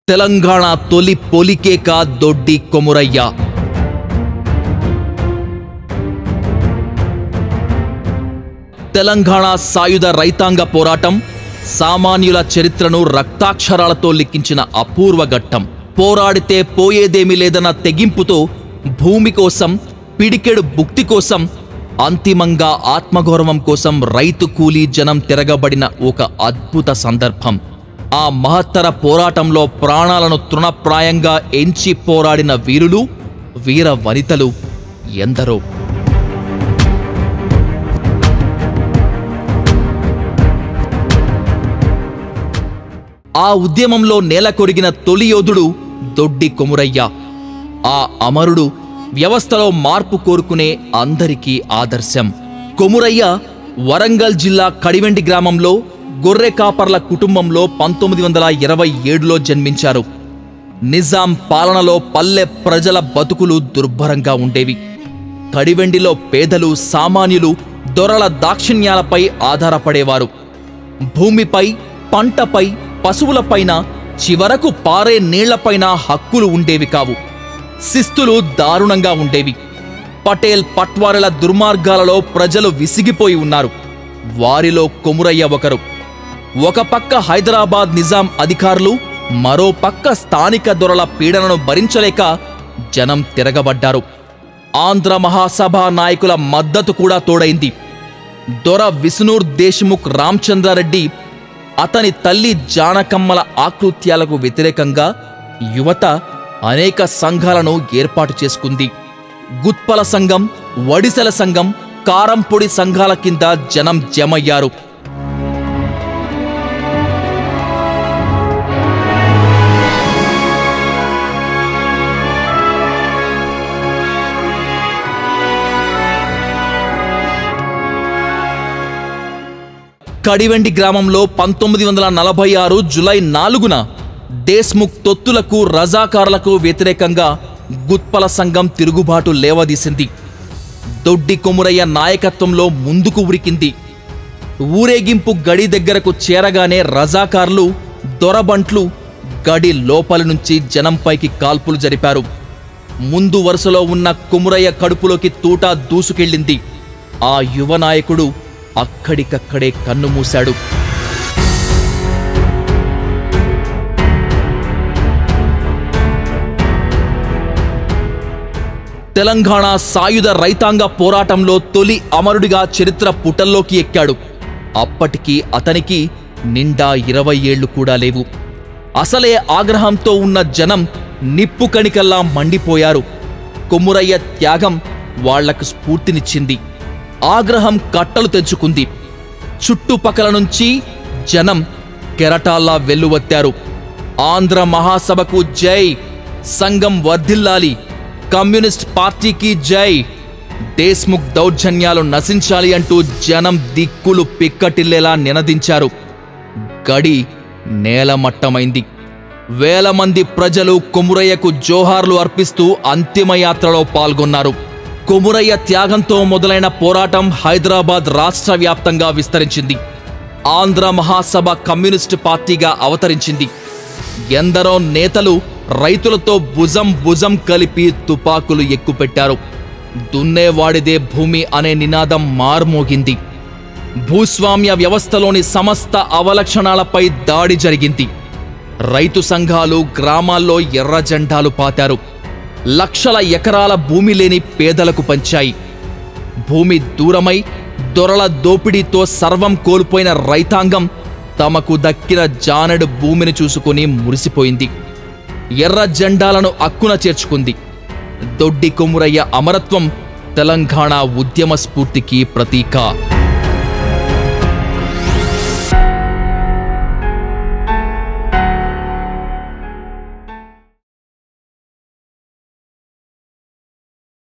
తెలంగాణ తొలి పొలికేక దొడ్డి కొమురయ్య. తెలంగాణ సాయుధ రైతాంగ పోరాటం సామాన్యుల చరిత్రను రక్తాక్షరాలతో లిఖించిన అపూర్వ ఘట్టం. పోరాడితే పోయేదేమీ లేదన్న తెగింపుతో భూమి కోసం, పిడికెడు భుక్తి కోసం, అంతిమంగా ఆత్మగౌరవం కోసం రైతు కూలీ జనం తిరగబడిన ఒక అద్భుత సందర్భం. ఆ మహత్తర పోరాటంలో ప్రాణాలను తృణప్రాయంగా ఎంచి పోరాడిన వీరులు, వీర వనితలు ఎందరో. ఆ ఉద్యమంలో నేలకొరిగిన తొలి యోధుడు దొడ్డి కొమురయ్య. ఆ అమరుడు వ్యవస్థలో మార్పు కోరుకునే అందరికీ ఆదర్శం. కొమురయ్య వరంగల్ జిల్లా కడివెండి గ్రామంలో గొర్రె కాపర్ల కుటుంబంలో 1927లో జన్మించారు. నిజాం పాలనలో పల్లె ప్రజల బతుకులు దుర్భరంగా ఉండేవి. కడివెండిలో పేదలు, సామాన్యులు దొరల దాక్షిణ్యాలపై ఆధారపడేవారు. భూమిపై, పంటపై, పశువులపైన, చివరకు పారే నీళ్లపైన హక్కులు ఉండేవి కావు. శిస్తులు దారుణంగా ఉండేవి. పటేల్, పట్వారీల దుర్మార్గాలలో ప్రజలు విసిగిపోయి ఉన్నారు. వారిలో కొమురయ్య ఒకరు. ఒక పక్క హైదరాబాద్ నిజాం అధికారులు, మరో పక్క స్థానిక దొరల పీడనను భరించలేక జనం తిరగబడ్డారు. ఆంధ్ర మహాసభ నాయకుల మద్దతు కూడా తోడైంది. దొర విష్ణూర్ దేశ్ముఖ్ రామచంద్రారెడ్డి, అతని తల్లి జానకమ్మల ఆకృత్యాలకు వ్యతిరేకంగా యువత అనేక సంఘాలను ఏర్పాటు చేసుకుంది. గుత్పల సంఘం, వడిసెల సంఘం, కారంపొడి సంఘాల కింద జనం జమయ్యారు. కడివెండి గ్రామంలో 1946 జూలై 4న దేశ్ముఖ్ తొత్తులకు, రజాకారులకు వ్యతిరేకంగా గుత్పల సంఘం తిరుగుబాటు లేవదీసింది. దొడ్డి కొమురయ్య నాయకత్వంలో ముందుకు ఉరికింది. ఊరేగింపు గడి దగ్గరకు చేరగానే రజాకార్లు, దొరబంట్లు గడి లోపలి నుంచి జనంపైకి కాల్పులు జరిపారు. ముందు వరుసలో ఉన్న కొమురయ్య కడుపులోకి తూటా దూసుకెళ్ళింది. ఆ యువ నాయకుడు అక్కడికక్కడే కన్నుమూశాడు. తెలంగాణ సాయుధ రైతాంగ పోరాటంలో తొలి అమరుడిగా చరిత్ర పుటల్లోకి ఎక్కాడు. అప్పటికి అతనికి నిండా 20 ఏళ్లు కూడా లేవు. అసలే ఆగ్రహంతో ఉన్న జనం నిప్పు కణికల్లా మండిపోయారు. కొమురయ్య త్యాగం వాళ్లకు స్ఫూర్తినిచ్చింది. ఆగ్రహం కట్టలు తెంచుకుంది. చుట్టుపక్కల నుంచి జనం కెరటాల్లా వెల్లువత్తారు. ఆంధ్ర మహాసభకు జై, సంఘం వర్ధిల్లాలి, కమ్యూనిస్ట్ పార్టీకి జై, దేశ్ముఖ్ దౌర్జన్యాలు నశించాలి అంటూ జనం దిక్కులు పిక్కటిల్లేలా నినదించారు. గడి నేలమట్టమైంది. వేల మంది ప్రజలు కొమురయ్యకు జోహార్లు అర్పిస్తూ అంతిమయాత్రలో పాల్గొన్నారు. కొమురయ్య త్యాగంతో మొదలైన పోరాటం హైదరాబాద్ రాష్ట్ర వ్యాప్తంగా విస్తరించింది. ఆంధ్ర మహాసభ కమ్యూనిస్టు పార్టీగా అవతరించింది. ఎందరో నేతలు రైతులతో భుజం భుజం కలిపి తుపాకులు ఎక్కుపెట్టారు. దున్నేవాడిదే భూమి అనే నినాదం మార్మోగింది. భూస్వామ్య వ్యవస్థలోని సమస్త అవలక్షణాలపై దాడి జరిగింది. రైతు సంఘాలు గ్రామాల్లో ఎర్ర జెండాలు పాతారు. లక్షల ఎకరాల భూమి లేని పేదలకు పంచాయి. భూమి దూరమై దొరల దోపిడీతో సర్వం కోల్పోయిన రైతాంగం తమకు దక్కిన జానెడు భూమిని చూసుకుని మురిసిపోయింది. ఎర్ర జెండాలను అక్కున చేర్చుకుంది. దొడ్డి కొమురయ్య అమరత్వం తెలంగాణ ఉద్యమ స్ఫూర్తికి ప్రతీక.